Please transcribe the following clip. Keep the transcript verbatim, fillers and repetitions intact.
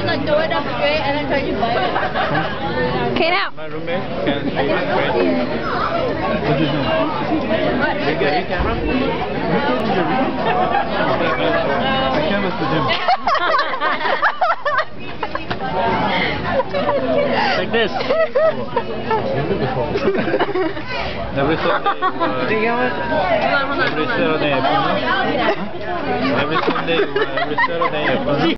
like throw it up straight and then try to bite it. Okay, now. My roommate can see it straight. What's his name? You got your camera? My camera's for him. Like this. Every Sunday, uh, every Saturday, every Sunday, every Saturday,